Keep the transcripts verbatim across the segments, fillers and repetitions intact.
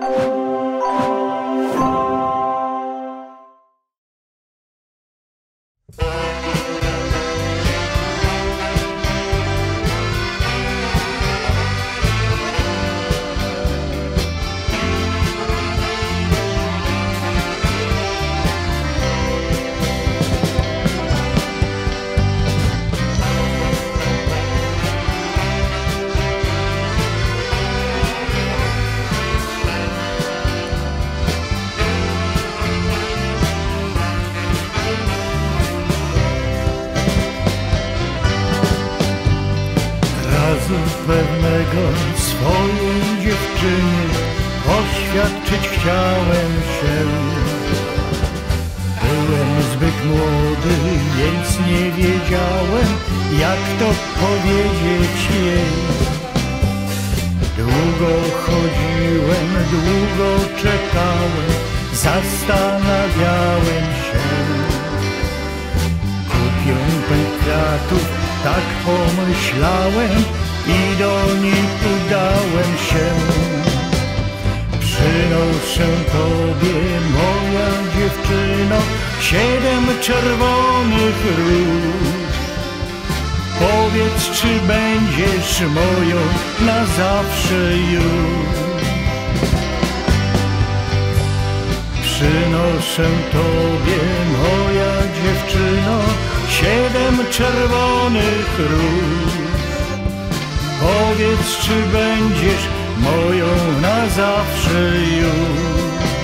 Pewnego swojej dziewczynie oświadczyć chciałem się. Byłem zbyt młody, więc nie wiedziałem, jak to powiedzieć jej. Długo chodziłem, długo czekałem, zastanawiałem się. Kupię pęk kwiatów, tak pomyślałem, i do niej udałem się. Przynoszę tobie, moja dziewczyno, siedem czerwonych róż. Powiedz, czy będziesz moją na zawsze już. Przynoszę tobie, moja dziewczyno, siedem czerwonych róż. Powiedz, czy będziesz moją na zawsze już.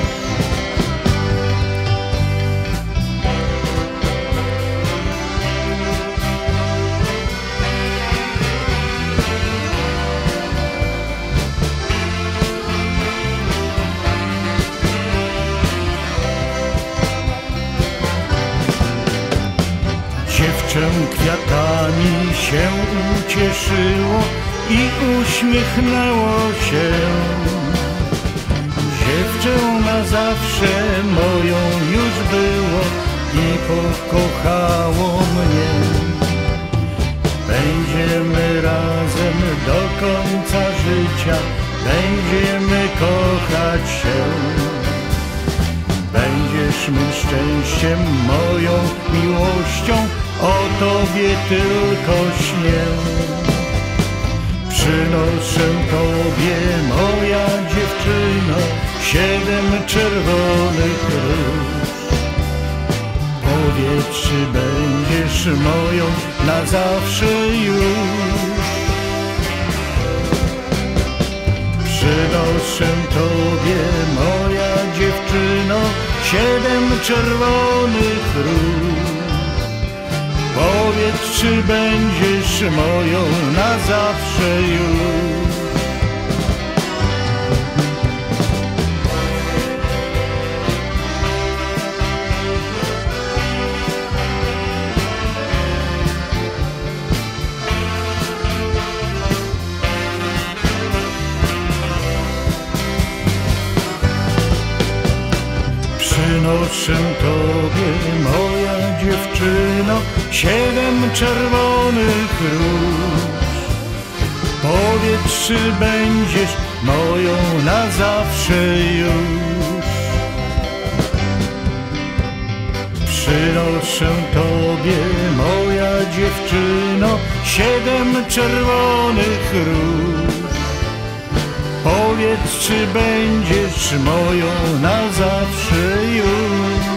Dziewczę kwiatami się ucieszyło i uśmiechnęło się. Dziewczę na zawsze moją już było i pokochało mnie. Będziemy razem do końca życia, będziemy kochać się. Będziesz mym szczęściem, moją miłością, o tobie tylko śnię. Przynoszę tobie, moja dziewczyno, siedem czerwonych róż. Powiedz, czy będziesz moją na zawsze już. Przynoszę tobie, moja dziewczyno, siedem czerwonych róż. Powiedz, czy będziesz moją na zawsze już. Przynoszę tobie, moja dziewczyno, siedem czerwonych róż. Powiedz, czy będziesz moją na zawsze już. Przynoszę tobie, moja dziewczyno, siedem czerwonych róż. Powiedz, czy będziesz moją na zawsze już.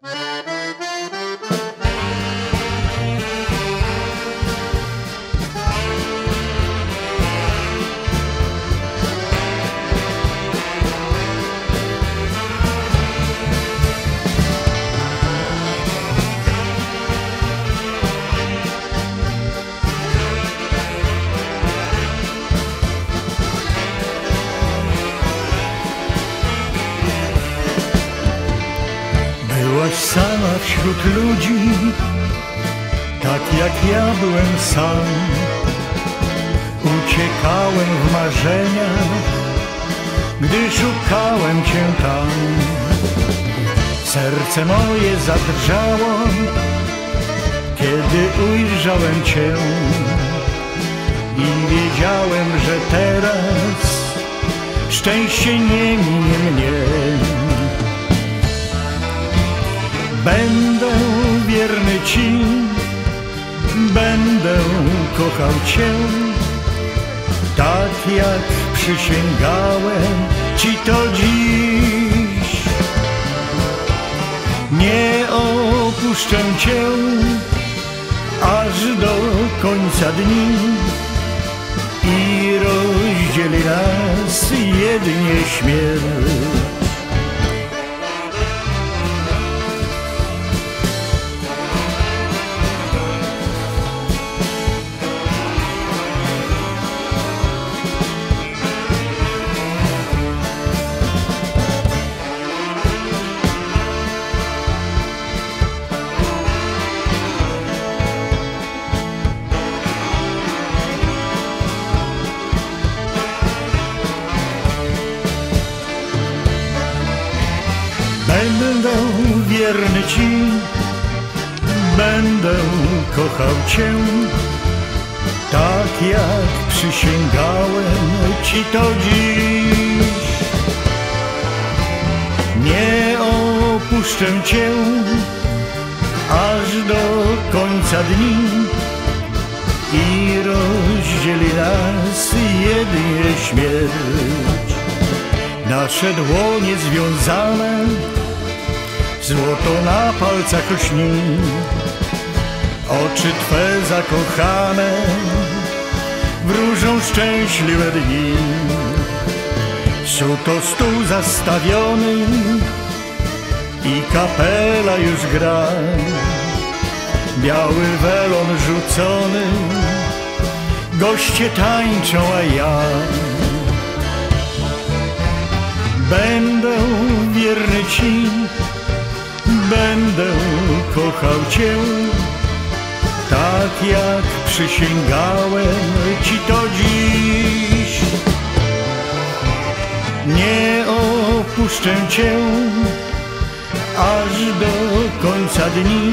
Byłaś sama wśród ludzi, tak jak ja byłem sam. Uciekałem w marzeniach, gdy szukałem Cię tam. Serce moje zadrżało, kiedy ujrzałem Cię i wiedziałem, że teraz szczęście nie minie mnie. Będę wierny Ci, będę kochał Cię, tak jak przysięgałem Ci to dziś. Nie opuszczę Cię aż do końca dni i rozdzieli nas jedynie śmierć. Będę wierny Ci, będę kochał Cię, tak jak przysięgałem Ci to dziś. Nie opuszczę Cię aż do końca dni i rozdzieli nas jedynie śmierć. Nasze dłonie związane, złoto na palcach lśni, oczy Twe zakochane wróżą szczęśliwe dni. Suto stół zastawiony i kapela już gra, biały welon rzucony, goście tańczą, a ja będę wierny Ci, będę kochał Cię, tak jak przysięgałem Ci to dziś. Nie opuszczę Cię aż do końca dni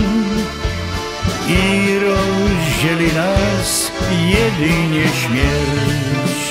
i rozdzieli nas jedynie śmierć.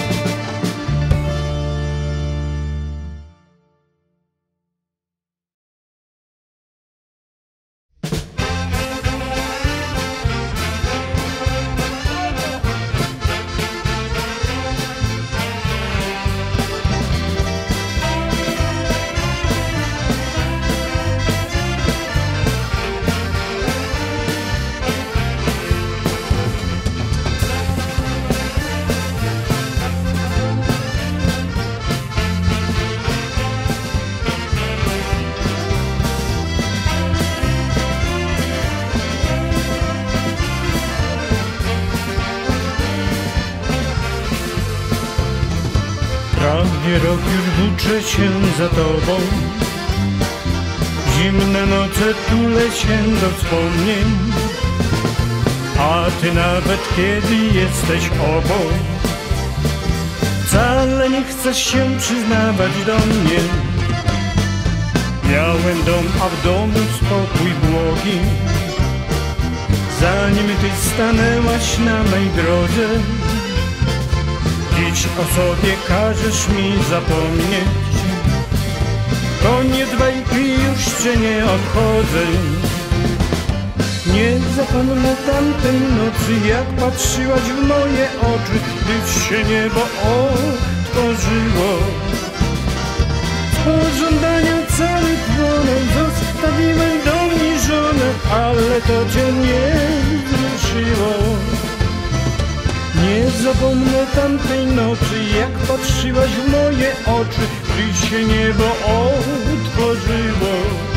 Prawie rok już włóczę się za Tobą, zimne noce tulę się do wspomnień, a Ty nawet kiedy jesteś obok, wcale nie chcesz się przyznawać do mnie. Miałem dom, a w domu spokój błogi, zanim Ty stanęłaś na mej drodze. Dziś o sobie każesz mi zapomnieć, koniec bajki, już Cię nie odchodzę. Nie zapomnę tamtej nocy, jak patrzyłaś w moje oczy, gdy się niebo otworzyło. Z pożądania cały płonął, zostawiłem dom i żonę, ale to cię nie wzruszyło. Nie zapomnę tamtej nocy, jak patrzyłaś w moje oczy, gdy się niebo otworzyło.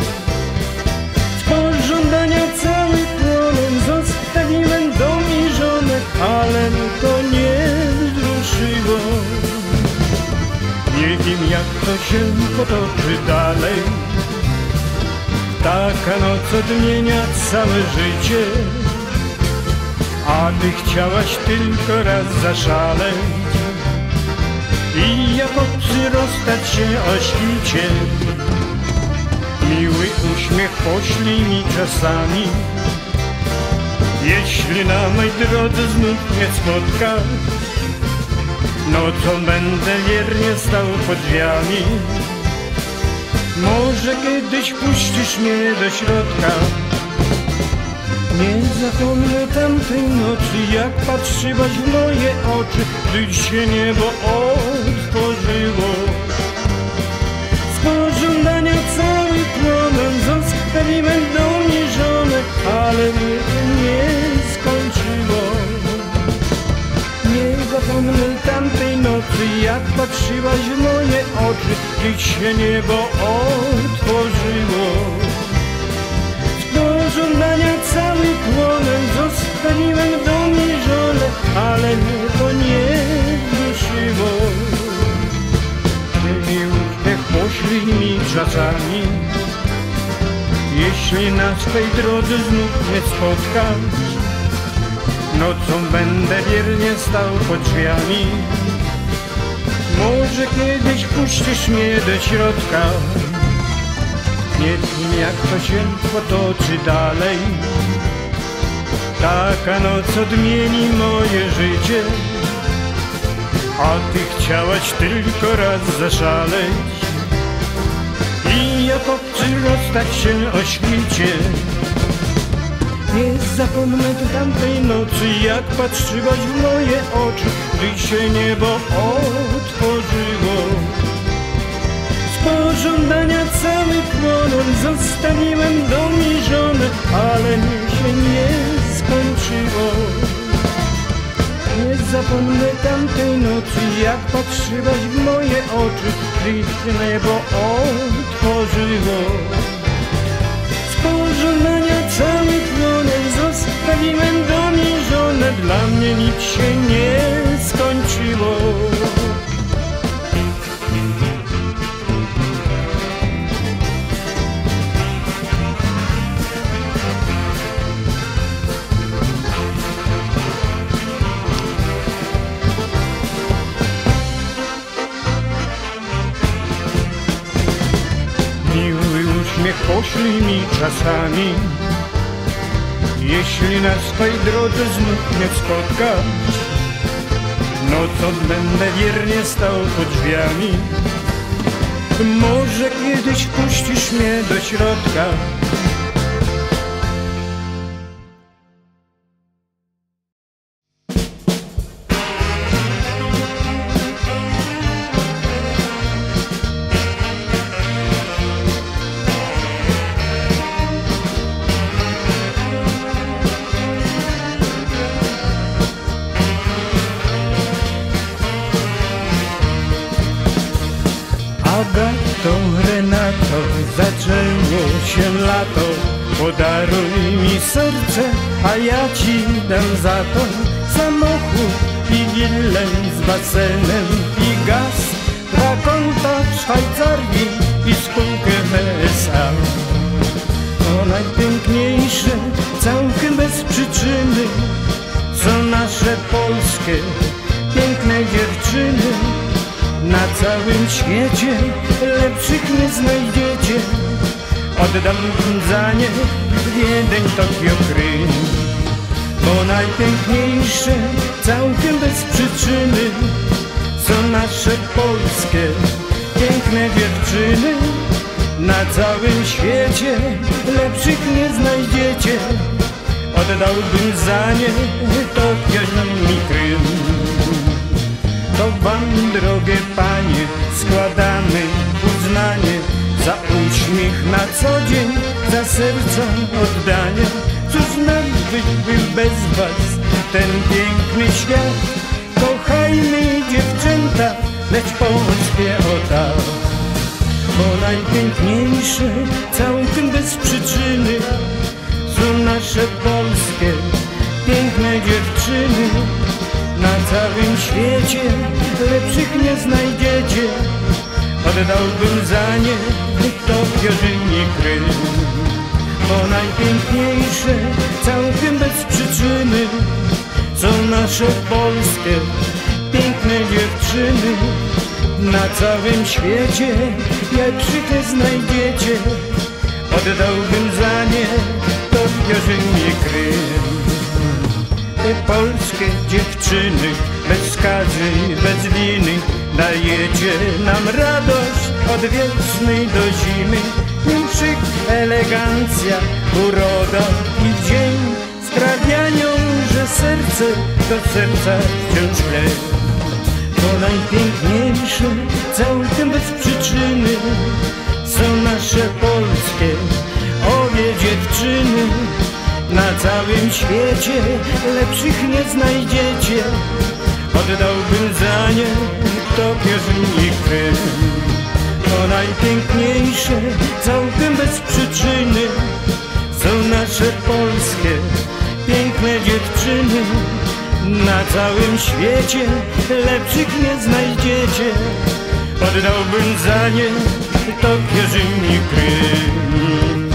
Z pożądania cały płonął, zostawiłem dom i żonę, ale to nie wzruszyło. Nie wiem, jak to się potoczy dalej. Taka noc odmienia całe życie, a ty chciałaś tylko raz zaszaleć i jak obcy rozstać się o świcie. Miły uśmiech poślij mi czasami, jeśli na mej drodze znów mnie spotkasz. Nocą będę wiernie stał pod drzwiami, może kiedyś puścisz mnie do środka. Nie zapomnę tamtej nocy, jak patrzyłaś w moje oczy, gdy się niebo otworzyło. Z pożądania cały płonął, zostawiłem dom i żonę, ale mnie to nie skończyło. Nie zapomnę tamtej nocy, jak patrzyłaś w moje oczy, gdy się niebo otworzyło. Z pożądania cały płonął, zostawiłem dom i żonę, ale mnie to nie wzruszyło. Miły uśmiech poślij mi czasami, jeśli na swej drodze znów mnie spotkasz. Nocą będę wiernie stał pod drzwiami, może kiedyś puścisz mnie do środka. Nie wiem, jak to się potoczy dalej. Taka noc odmieni moje życie, a ty chciałaś tylko raz zaszaleć i jak obcy rozstać się o świcie. Nie zapomnę tamtej nocy, jak patrzyłaś w moje oczy, gdy się niebo otworzyło. Z pożądania cały płonął, zostawiłem dom i żonę, ale mnie się nie skończyło. Nie zapomnę tamtej nocy, jak patrzyłaś w moje oczy, gdy się niebo otworzyło. Z pożądania cały płonął, zostawiłem dom i żonę, dla mnie nic się nie skończyło. Miły uśmiech poślij mi czasami, jeśli na swej drodze znów mnie spotkasz. Nocą będę wiernie stał pod drzwiami, może kiedyś puścisz mnie do środka. Agato, Renato, zaczęło się lato, podaruj mi serce, a ja ci dam za to samochód i willę z basenem i gaz, dwa konta w Szwajcarii i spółkę w S A. To najpiękniejsze, całkiem bez przyczyny, są nasze polskie piękne dziewczyny. Na całym świecie lepszych nie znajdziecie. Oddam za nie Wiedeń, Tokio, Krym. Bo najpiękniejsze, całkiem bez przyczyny, są nasze polskie piękne dziewczyny. Na całym świecie lepszych nie znajdziecie. Oddałbym za nie Tokio i Krym. To wam, drogie panie, składamy uznanie za uśmiech na co dzień zdanie, cóż nam byłby bez was ten piękny świat. Kochajmy dziewczęta, lecz polskie o tak, bo najpiękniejsze całkiem bez przyczyny są nasze polskie piękne dziewczyny. Na całym świecie lepszych nie znajdziecie, oddałbym za nie Tokio-Rzym i Krym. Bo najpiękniejsze całkiem bez przyczyny są nasze polskie piękne dziewczyny. Na całym świecie lepszych nie znajdziecie, oddałbym za nie Tokio-Rzym i Krym. Te polskie dziewczyny bez skazy, bez winy dajecie nam radość od wiecznej do zimy. Szyk, elegancja, uroda i dzień sprawiają, że serce do serca wciąż tle. Bo najpiękniejsze całkiem bez przyczyny są nasze polskie obie dziewczyny. Na całym świecie lepszych nie znajdziecie, oddałbym za nie Tokio-Rzym i Krym. Bo najpiękniejsze całkiem bez przyczyny są nasze polskie piękne dziewczyny. Na całym świecie lepszych nie znajdziecie, oddałbym za nie Tokio-Rzym i Krym.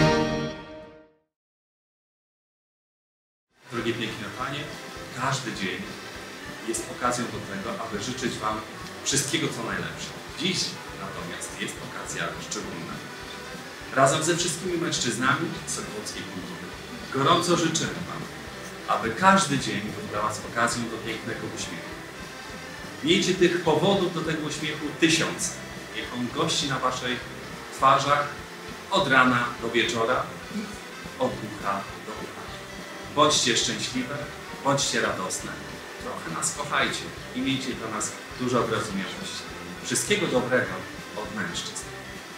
Drogie piękne panie, każdy dzień jest okazją do tego, aby życzyć wam wszystkiego co najlepsze. Dziś natomiast jest okazja szczególna. Razem ze wszystkimi mężczyznami Sokołowskiej Kultury gorąco życzymy wam, aby każdy dzień był dla was okazją do pięknego uśmiechu. Miejcie tych powodów do tego uśmiechu tysiące. Niech on gości na waszych twarzach od rana do wieczora i od ucha do ucha. Bądźcie szczęśliwe, bądźcie radosne, trochę nas kochajcie i miejcie do nas dużo wyrozumiałości. Wszystkiego dobrego od mężczyzn.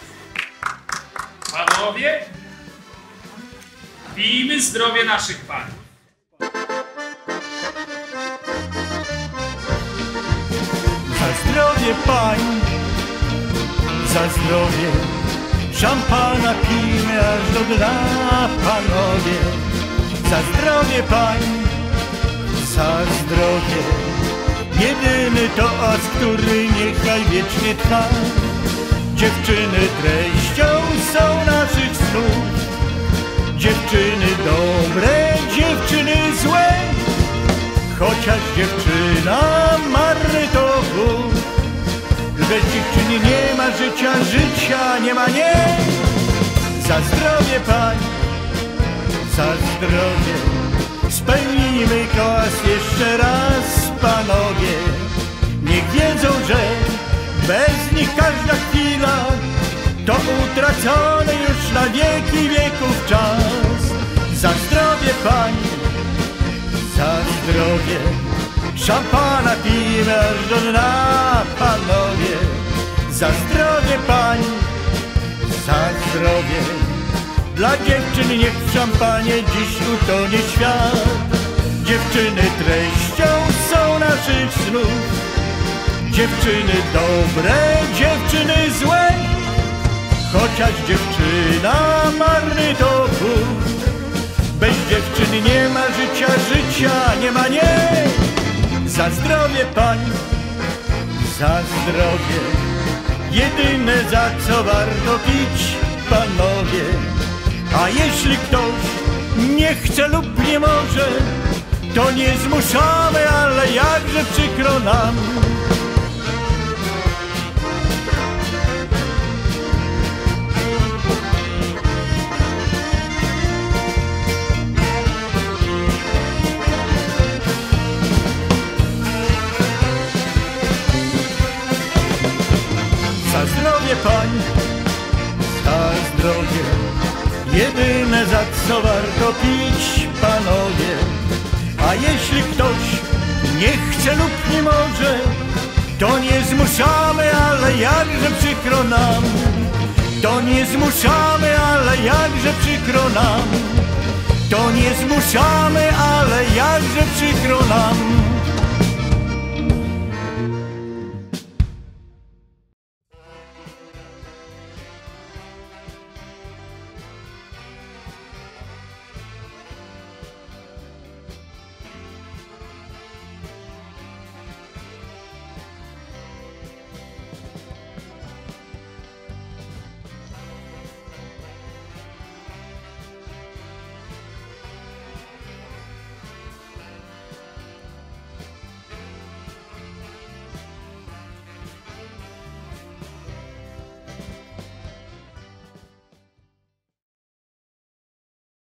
Panowie, pijmy zdrowie naszych panów. Za zdrowie pań, za zdrowie, szampana pijmy aż do dna, panowie. Za zdrowie pań, za zdrowie, jedyny toast, który niechaj wiecznie trwa. Dziewczyny treścią są naszych snów, dziewczyny dobre, dziewczyny złe. Chociaż dziewczyna marny to wód, bez dziewczyny nie ma życia, życia nie ma, nie. Za zdrowie pań, za zdrowie, spełnijmy toast jeszcze raz, panowie. Niech wiedzą, że bez nich każda chwila to utracony już na wieki wieków czas. Za zdrowie pań, za zdrowie, szampana pijmy aż do dna, panowie. Za zdrowie pań, za zdrowie, dla dziewczyn niech w szampanie dziś utonie świat. Dziewczyny treścią są naszych snów, dziewczyny dobre, dziewczyny złe. Chociaż dziewczyna marny to wód, bez dziewczyny nie ma życia, życia nie ma, nie. Za zdrowie pań, za zdrowie, jedyne za co warto pić, panowie. A jeśli ktoś nie chce lub nie może, to nie zmuszamy, ale jakże przykro nam. Za zdrowie pań, za zdrowie, jedyne za co warto pić, panowie. A jeśli ktoś nie chce lub nie może, to nie zmuszamy, ale jakże przykro nam. To nie zmuszamy, ale jakże przykro nam. To nie zmuszamy, ale jakże przykro nam.